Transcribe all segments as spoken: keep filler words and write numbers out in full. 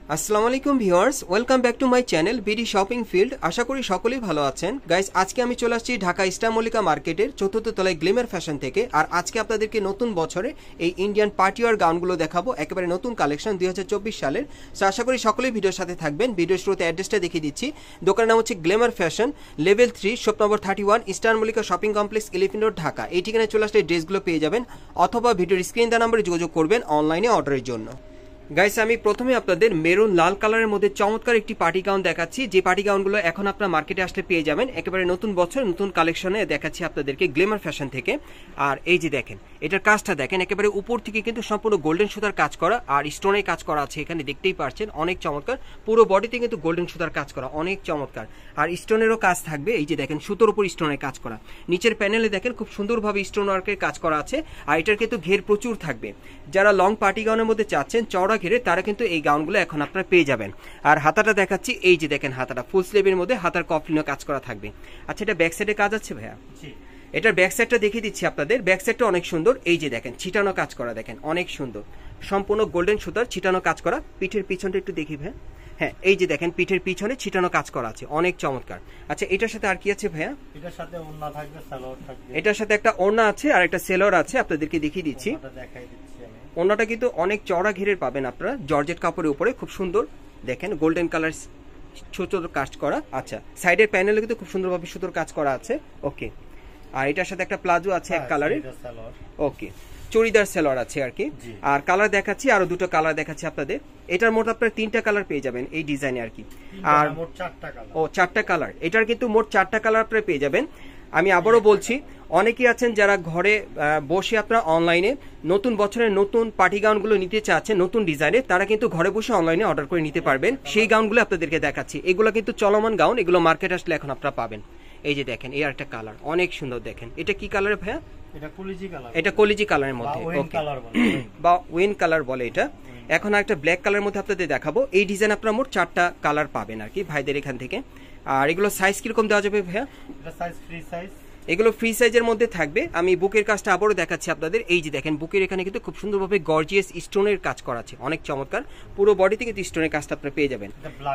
আসসালামু আলাইকুম viewers, welcome back to my channel BD shopping field. আশা করি সকলেই ভালো আছেন। গাইস, আজকে আমি চলে আসছি ঢাকা ইস্টার মল্লিকা মার্কেটের চতুর্থ তলায় গ্লিমার ফ্যাশন থেকে। আর আজকে আপনাদেরকে নতুন বছরে এই ইন্ডিয়ান পার্টিওয়ার গাউনগুলো দেখাবো, একেবারে নতুন কালেকশন দুই হাজার চব্বিশ সালের। সো আশা করি সকলেই ভিডিওর সাথে থাকবেন। ভিডিওর শুরুতে অ্যাড্রেসটা দেখিয়ে দিচ্ছি। দোকানের নাম হচ্ছে glamour fashion, level three, shop number thirty one, Eastern Mallika shopping complex, elephant road, Dhaka. এই ঠিকানায় চলে আসলে ড্রেসগুলো পেয়ে যাবেন, অথবা ভিডিওর স্ক্রিন দেওয়া নাম্বারে যোগাযোগ করবেন অনলাইনে অর্ডারের জন্য। গাইস, আমি প্রথমে আপনাদের মেরুন লাল কালারের মধ্যে চমৎকার একটি পার্টি গাউন দেখাচ্ছি, যে পার্টি গাউনগুলো এখন আপনার মার্কেটে আসলে পেয়ে যাবেন একেবারে নতুন বছর নতুন কালেকশনে দেখাচ্ছি আপনাদেরকে গ্লিমার ফ্যাশন থেকে। আর এই যে দেখেন, এটার কাজটা দেখেন, একেবারে উপর থেকে কিন্তু সম্পূর্ণ গোল্ডেন সুতার কাজ করা আর স্টোনের কাজ করা আছে, এখানে দেখতেই পাচ্ছেন অনেক চমৎকার। পুরো বডিতে কিন্তু গোল্ডেন সুতার কাজ করা, অনেক চমৎকার। আর স্টোনেরও কাজ থাকবে, এই যে দেখেন সুতোর উপর স্টোনের কাজ করা। নিচের প্যানেলে দেখেন খুব সুন্দরভাবে স্টোন ওয়ার্কের কাজ করা আছে। আর এটার কিন্তু ঘের প্রচুর থাকবে। যারা লং পার্টি গাউনের মধ্যে চাচ্ছেন চওড়া ঘেরে, তারা কিন্তু এই গাউনগুলো এখন আপনারা পেয়ে যাবেন। আর হাতাটা দেখাচ্ছি, এই যে দেখেন হাতাটা ফুল স্লিভের মধ্যে হাতার কফলিনও কাজ করা থাকবে। আচ্ছা, এটা ব্যাক সাইডে কাজ আছে ভাইয়া? এটার ব্যাক সাইডটা দেখিয়ে দিচ্ছি আপনাদের। ব্যাক সাইডটা অনেক সুন্দর, এই যে দেখেন ছিটানো কাজ করা, দেখেন অনেক সুন্দর, সম্পূর্ণ গোল্ডেন সুতার ছিটানো কাজ করা। পিঠের পিছনটা একটু দেখি ভাইয়া। হ্যাঁ, এই যে দেখেন পিঠের পিছনে ছিটানো কাজ করা আছে, অনেক চমৎকার। আচ্ছা, এটার সাথে আর কি আছে ভাইয়া? এটার সাথে ওড়না থাকবে, সালোয়ার থাকবে। এটার সাথে একটা ওড়না আছে আর একটা সেলোয়ার আছে, আপনাদেরকে দেখিয়ে দিচ্ছি। দেখাই দিচ্ছি আমি। ওড়নাটা কিন্তু অনেক চওড়া ঘেরের পাবেন আপনারা, জর্জেট কাপড়ের উপরে, খুব সুন্দর দেখেন গোল্ডেন কালার ছোট কাজ করা। আচ্ছা, সাইডের প্যানেলে কিন্তু খুব সুন্দরভাবে সুতোর কাজ করা আছে। ওকে, আর এটার সাথে একটা প্লাজো আছে এক কালারের। ওকে, চুড়িদার সেলোয়ার আছে আর কি। আর কালার দেখাচ্ছি, আরো দুটো কালার দেখাচ্ছি আপনাদের। এটার মোট আপনার তিনটা কালার পেয়ে যাবেন এই ডিজাইনে আর কি। আর মোট চারটা কালার। ও চারটা কালার, এটার কিন্তু মোট চারটা কালার আপনারা পেয়ে যাবেন। আমি আবারও বলছি, অনেকেই আছেন যারা ঘরে বসে আপনারা অনলাইনে নতুন বছরের নতুন পার্টি গাউনগুলো নিতে চাচ্ছেন নতুন ডিজাইনে, তারা কিন্তু ঘরে বসে অনলাইনে অর্ডার করে নিতে পারবেন। সেই গাউনগুলো আপনাদেরকে দেখাচ্ছি। এগুলো কিন্তু চলমান গাউন, এগুলো মার্কেট আসলে এখন আপনারা পাবেন। এই যে দেখেন, এই একটা কালার অনেক সুন্দর, দেখেন এটা কি কালার ভাইয়া? এটা কলিজি কালার। এটা কলিজি কালারের মধ্যে, ওকে, বা ওয়েন কালার বলে এটা। এখন একটা ব্ল্যাক কালারের মধ্যে আপনাদের দেখাবো। এই ডিজাইন আপনারা মোট চারটা কালার পাবেন আর কি ভাইদের এখান থেকে। আর এগুলো সাইজ কিরকম দেওয়া যাবে ভাইয়া? এটা সাইজ ফ্রি সাইজ, এগুলো ফ্রি সাইজের মধ্যে থাকবে। আমি বুকের কাজটা আবারও দেখাচ্ছি আপনাদের। এই যে দেখেন বুকের এখানে কিন্তু খুব সুন্দরভাবে গর্জিয়াস স্টোনের কাজ করা আছে, অনেক চমৎকার। পুরো বডিতে কিন্তু স্টোনের কাজটা আপনারা পেয়ে যাবেন।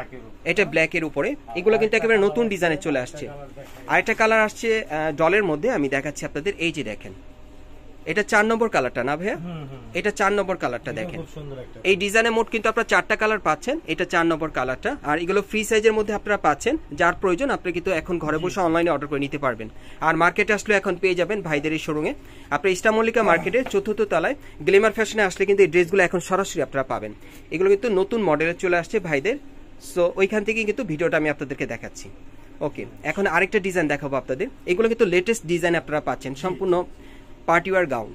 এটা ব্ল্যাক এর উপরে, এগুলো কিন্তু একেবারে নতুন ডিজাইনে চলে আসছে। আরেকটা কালার আসছে ডলের মধ্যে, আমি দেখাচ্ছি আপনাদের। এই যে দেখেন, এটা চার নম্বর কালারটা না ভাইয়া? এটা চার নম্বর কালারটা দেখেন। এই ডিজাইনে মোট কিন্তু আপনারা চারটা কালার পাচ্ছেন, এটা চার নম্বর কালারটা। আর এগুলো ফ্রি সাইজের মধ্যে আপনারা পাচ্ছেন। যার প্রয়োজন আপনি কিন্তু এখন ঘরে বসে অনলাইনে অর্ডার করে নিতে পারবেন। আর মার্কেটে আসলে এখন পেয়ে যাবেন ভাইদের এই শোরুমে। আপনি ইস্টার মল্লিকা মার্কেটের চতুর্থ তলায় গ্লিমার ফ্যাশনে আসলে কিন্তু এই ড্রেসগুলো এখন সরাসরি আপনারা পাবেন। এগুলো কিন্তু নতুন মডেলে চলে আসছে ভাইদের। সো ওইখান থেকে কিন্তু ভিডিওটা আমি আপনাদেরকে দেখাচ্ছি। ওকে, এখন আরেকটা ডিজাইন দেখাবো আপনাদের। এগুলো কিন্তু লেটেস্ট ডিজাইন আপনারা পাচ্ছেন, সম্পূর্ণ পার্টিওয়ার গাউন।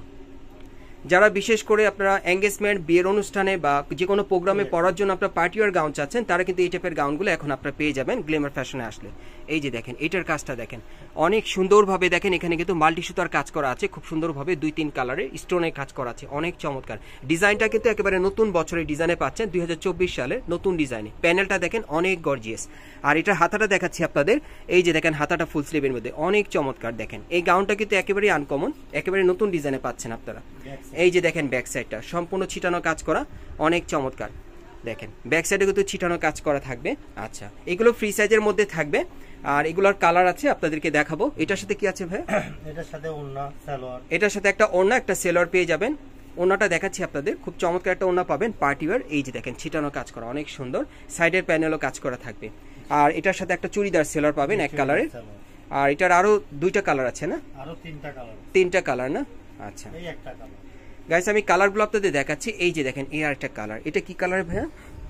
যারা বিশেষ করে আপনারা এঙ্গেজমেন্ট, বিয়ের অনুষ্ঠানে বা যে কোনো প্রোগ্রামে পরার জন্য আপনারা পার্টিওয়ার গাউন চাচ্ছেন, তারা কিন্তু এই টাইপের গাউনগুলো এখন আপনারা পেয়ে যাবেন গ্লিমার ফ্যাশনে আসলে। এই যে দেখেন, এটার কাজটা দেখেন অনেক সুন্দরভাবে, দেখেন এখানে কিন্তু মাল্টি সুতার কাজ করা আছে, খুব সুন্দরভাবে দুই তিন কালারে স্টোনের কাজ করা আছে, অনেক চমৎকার। ডিজাইনটা কিন্তু একেবারে নতুন বছরের ডিজাইনে পাচ্ছেন দুই হাজার চব্বিশ সালের নতুন ডিজাইনে। প্যানেলটা দেখেন অনেক গর্জিয়াস। আর এটার হাতাটা দেখাচ্ছি আপনাদের। এই যে দেখেন হাতাটা ফুল স্লিভের মধ্যে, অনেক চমৎকার। দেখেন এই গাউনটা কিন্তু একেবারেই আনকমন, একেবারে নতুন ডিজাইনে পাচ্ছেন আপনারা। এই যে দেখেন ব্যাক সাইডটা সম্পূর্ণ ছিটানো কাজ করা, অনেক চমৎকার। দেখেন ব্যাক সাইডে কিন্তু ছিটানো কাজ করা থাকবে। আচ্ছা, এগুলো ফ্রি সাইজের মধ্যে থাকবে। আর এগুলোর কালার আছে আপনাদেরকে দেখাবো। এটার সাথে কি আছে ভাই? এটার সাথে ওড়না, সালোয়ার। এটার সাথে একটা ওড়না, একটা সেলোয়ার পেয়ে যাবেন। ওড়নাটা দেখাচ্ছি আপনাদের, খুব চমৎকার একটা ওড়না পাবেন পার্টিওয়ার। এই যে দেখেন ছিটানো কাজ করা, অনেক সুন্দর। সাইডের প্যানেলও কাজ করা থাকবে। আর এটার সাথে একটা চুড়িদার সেলোয়ার পাবেন এক কালারের। আর এটার আরো দুইটা কালার আছে না? আরো তিনটা কালার। তিনটা কালার না? আচ্ছা, এই একটা কালার। গাইস, আমি কালারগুলো আপনাদের দেখাচ্ছি। এই যে দেখেন, এই আরেকটা কালার। এটা কি কালার ভাইয়া?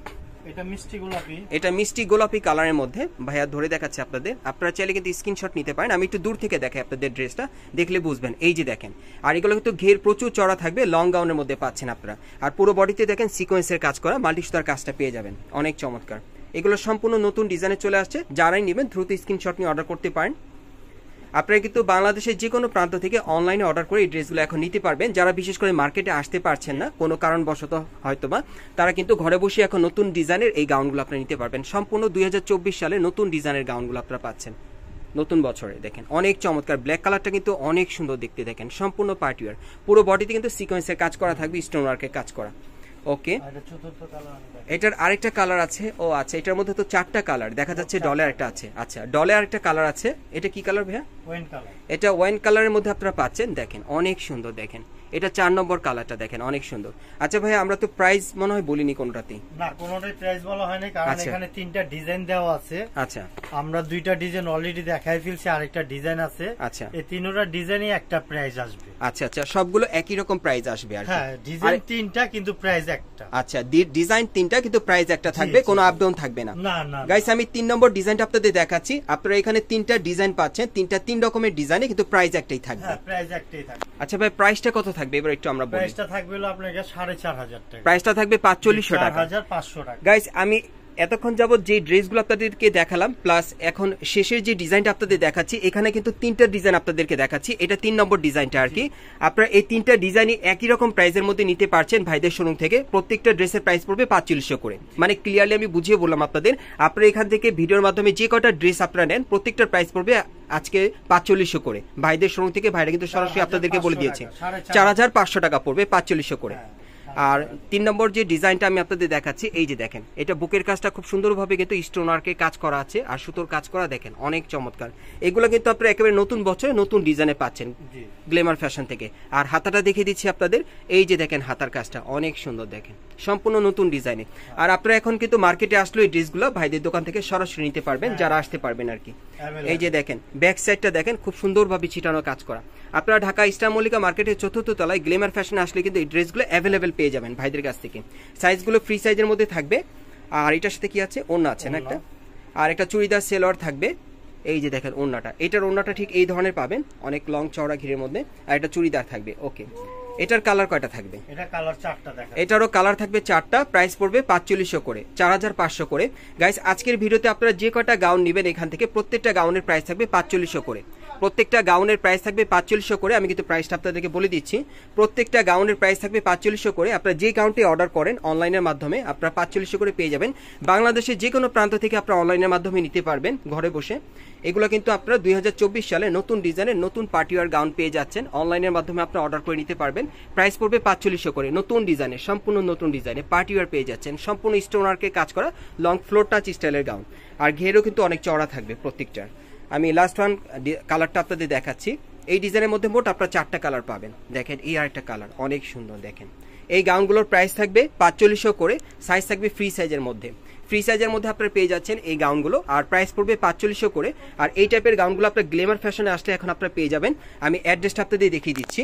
এটা মিষ্টি গোলাপি। এটা মিষ্টি গোলাপি কালারের মধ্যে ভাইয়া ধরে দেখাচ্ছে আপনাদের। আপনারা চাইলে কিন্তু স্ক্রিনশট নিতে পারেন। আমি একটু দূর থেকে দেখাই আপনাদের, ড্রেসটা দেখলে বুঝবেন। এই যে দেখেন, আর এগুলো কিন্তু ঘের প্রচুর চড়া থাকবে, লং গাউনের মধ্যে পাচ্ছেন আপনারা। আর পুরো বডিতে দেখেন সিকোয়েন্সের কাজ করা, মাল্টি সুতার কাজটা পেয়ে যাবেন, অনেক চমৎকার। এগুলো সম্পূর্ণ নতুন ডিজাইনে চলে আসছে। যারাই নেবেন দ্রুত স্ক্রিনশট নিয়ে অর্ডার করতে পারেন। আপনারা কিন্তু বাংলাদেশের যে কোনো প্রান্ত থেকে অনলাইনে অর্ডার করে এই ড্রেসগুলো এখন নিতে পারবেন। যারা বিশেষ করে মার্কেটে আসতে পারছেন না কোনো কারণবশত হয়তোবা, তারা কিন্তু ঘরে বসে এখন নতুন ডিজাইনের এই গাউনগুলো আপনারা নিতে পারবেন। সম্পূর্ণ দুই হাজার চব্বিশ সালে নতুন ডিজাইনের গাউনগুলো আপনারা পাচ্ছেন নতুন বছরে। দেখেন অনেক চমৎকার, ব্ল্যাক কালারটা কিন্তু অনেক সুন্দর দেখতে। দেখেন সম্পূর্ণ পার্টিওয়ার, পুরো বডিতে কিন্তু সিকোয়েন্সের কাজ করা থাকবে, স্টোন ওয়ার্কের কাজ করা। ওকে, আর এটা চতুর্থ কালার আমি দেখাচ্ছি। এটার আরেকটা কালার আছে। ও আচ্ছা, এটার মধ্যে তো চারটা কালার দেখা যাচ্ছে, ডলে আরেকটা আছে। আচ্ছা, ডলে আরেকটা কালার আছে। এটা কি কালার ভাইয়া? Wine colour. এটা ওয়াইন কালারের মধ্যে আপনারা পাচ্ছেন, দেখেন অনেক সুন্দর। দেখেন এটা চার নম্বর কালারটা, দেখেন অনেক সুন্দর। আচ্ছা ভাইয়া, আমরা তো প্রাইস মনে হয় বলিনি কোনটাতেই। না, কোনোটাই প্রাইস বলা হয়নি, কারণ আচ্ছা। এখানে তিনটা ডিজাইন দেওয়া আছে। আচ্ছা আমরা দুইটা ডিজাইন অলরেডি দেখাই ফেলছি, আরেকটা ডিজাইন আছে। আচ্ছা এই তিনটা ডিজাইনই একটা প্রাইস আসবে। আচ্ছা আচ্ছা, সবগুলো একই রকম প্রাইস আসবে আর কি। হ্যাঁ, ডিজাইন আরে- তিনটা কিন্তু প্রাইস একটা। আচ্ছা, দি- ডিজাইন তিনটা কিন্তু প্রাইস একটা থাকবে, জি, কোনো জি। আপ ডাউন থাকবে না। না না গাইস, আমি তিন নম্বর ডিজাইনটা আপনাদের দেখাচ্ছি। আপনারা এখানে তিনটা ডিজাইন পাচ্ছেন, তিনটা তিন রকমের ডিজাইনে, কিন্তু প্রাইস একটাই থাকবে। হ্যাঁ, প্রাইস একটাই থাকবে। আচ্ছা ভাই, প্রাইসটা কত থাকবে এবার একটু আমরা বলি। প্রাইসটা থাকবে হলো আপনার কাছে সাড়ে চার হাজার টাকা। প্রাইসটা থাকবে পাঁচচল্লিশশো চার টাকা। হাজার পাঁচশো টাকা। গাইস, আমি এতক্ষণ যাবত যে ড্রেসগুলো আপনাদেরকে দেখালাম, প্লাস এখন শেষের যে ডিজাইনটা আপনাদের দেখাচ্ছি, এখানে কিন্তু তিনটা ডিজাইন আপনাদেরকে দেখাচ্ছি। এটা তিন নম্বর ডিজাইনটা আর কি। আপনারা এই তিনটা ডিজাইনই একই রকম প্রাইসের মধ্যে নিতে পারছেন ভাইদের শোরুম থেকে। প্রত্যেকটা ড্রেসের প্রাইস পড়বে পাঁচচল্লিশশো করে। মানে ক্লিয়ারলি আমি বুঝিয়ে বললাম আপনাদের। আপনারা এখান থেকে ভিডিওর মাধ্যমে যে কটা ড্রেস আপনারা নেন, প্রত্যেকটার প্রাইস পড়বে আজকে পাঁচচল্লিশশো করে ভাইদের শোরুম থেকে। ভাইরা কিন্তু সরাসরি আপনাদেরকে বলে দিয়েছে চার হাজার পাঁচশো টাকা পড়বে পাঁচচল্লিশশো করে। আর তিন নম্বর যে ডিজাইনটা আমি আপনাদের দেখাচ্ছি, এই যে দেখেন, এটা বুকের কাজটা খুব সুন্দরভাবে কিন্তু স্টোন ওয়ার্কের কাজ করা আছে, আর সুতোর কাজ করা, দেখেন অনেক চমৎকার। এগুলো কিন্তু আপনারা একেবারে নতুন বছরে নতুন ডিজাইনে পাচ্ছেন জি। গ্লেমার ফ্যাশন থেকে। আর হাতাটা দেখিয়ে দিচ্ছি আপনাদের, এই যে দেখেন হাতার কাজটা অনেক সুন্দর, দেখেন সম্পূর্ণ নতুন ডিজাইনে। আর আপনারা এখন কিন্তু মার্কেটে আসলে এই ড্রেসগুলো ভাইদের দোকান থেকে সরাসরি নিতে পারবেন, যারা আসতে পারবেন আর কি। এই যে দেখেন ব্যাক সাইডটা দেখেন, খুব সুন্দরভাবে ছিটানো কাজ করা। আপনারা ঢাকা ইস্টার মল্লিকা মার্কেটের চতুর্থ তলায় গ্লেমার ফ্যাশনে আসলে কিন্তু এই ড্রেসগুলো অ্যাভেলেবেল পেয়ে যাবেন ভাইদের কাছ থেকে। সাইজগুলো ফ্রি সাইজের মধ্যে থাকবে। আর এটার সাথে কি আছে, ওড়না আছে না একটা, আর একটা চুড়িদার সেলোয়ার থাকবে। এই যে দেখেন ওড়নাটা, এটার ওড়নাটা ঠিক এই ধরনের পাবেন, অনেক লং চওড়া ঘিরের মধ্যে। আর একটা চুড়িদার থাকবে। ওকে, এটার কালার কয়টা থাকবে? এটা কালার চারটা দেখা। এটারও কালার থাকবে চারটা। প্রাইস পড়বে পাঁচচল্লিশশো করে, চার হাজার পাঁচশো করে। গাইস, আজকের ভিডিওতে আপনারা যে কটা গাউন নেবেন এখান থেকে, প্রত্যেকটা গাউনের প্রাইস থাকবে পাঁচচল্লিশশো করে। প্রত্যেকটা গাউনের প্রাইস থাকবে পাঁচচল্লিশশো করে। আমি কিন্তু প্রাইসটা আপনাদেরকে বলে দিচ্ছি। প্রত্যেকটা গাউনের প্রাইস থাকবে পাঁচচল্লিশশো করে। আপনারা যে গাউনটি অর্ডার করেন অনলাইনের মাধ্যমে, আপনারা পাঁচচল্লিশশো করে পেয়ে যাবেন। বাংলাদেশের যে কোনো প্রান্ত থেকে আপনারা অনলাইনের মাধ্যমে নিতে পারবেন ঘরে বসে। এগুলো কিন্তু আপনারা দুই হাজার চব্বিশ সালে নতুন ডিজাইনের নতুন পার্টিওয়ার গাউন পেয়ে যাচ্ছেন, অনলাইনের মাধ্যমে আপনারা অর্ডার করে নিতে পারবেন। প্রাইস পড়বে পাঁচচল্লিশশো করে। নতুন ডিজাইনের, সম্পূর্ণ নতুন ডিজাইনে পার্টিওয়ার পেয়ে যাচ্ছেন, সম্পূর্ণ স্টোন ওয়ার্কের কাজ করা লং ফ্লোর টাচ স্টাইলের গাউন। আর ঘেরও কিন্তু অনেক চওড়া থাকবে প্রত্যেকটার। আমি লাস্ট ওয়ান কালারটা আপনাদের দেখাচ্ছি। এই ডিজাইনের মধ্যে মোট আপনারা চারটা কালার পাবেন। দেখেন এই আরেকটা কালার অনেক সুন্দর। দেখেন এই গাউনগুলোর প্রাইস থাকবে পাঁচচল্লিশশো করে। সাইজ থাকবে ফ্রি সাইজের মধ্যে। ফ্রি সাইজের মধ্যে আপনারা পেয়ে যাচ্ছেন এই গাউনগুলো, আর প্রাইস পড়বে পাঁচচল্লিশশো করে। আর এই টাইপের গাউনগুলো আপনার গ্লেমার ফ্যাশনে আসলে এখন আপনারা পেয়ে যাবেন। আমি অ্যাড্রেসটা আপনাদের দেখিয়ে দিচ্ছি।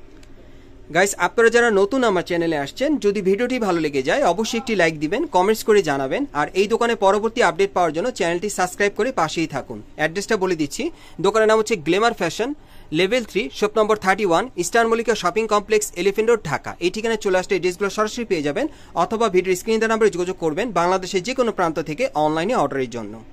গাইস, আপনারা যারা নতুন আমার চ্যানেলে আসছেন, যদি ভিডিওটি ভালো লেগে যায় অবশ্যই একটি লাইক দিবেন, কমেন্টস করে জানাবেন। আর এই দোকানে পরবর্তী আপডেট পাওয়ার জন্য চ্যানেলটি সাবস্ক্রাইব করে পাশেই থাকুন। অ্যাড্রেসটা বলে দিচ্ছি, দোকানের নাম হচ্ছে glamour fashion, level three, shop number thirty one, Eastern Mallika shopping complex, elephant road, Dhaka. এই ঠিকানায় চলে আসলে এই ড্রেসগুলো সরাসরি পেয়ে যাবেন, অথবা ভিডিওর স্ক্রিন নাম্বারে যোগাযোগ করবেন বাংলাদেশের যে কোনো প্রান্ত থেকে অনলাইনে অর্ডারের জন্য।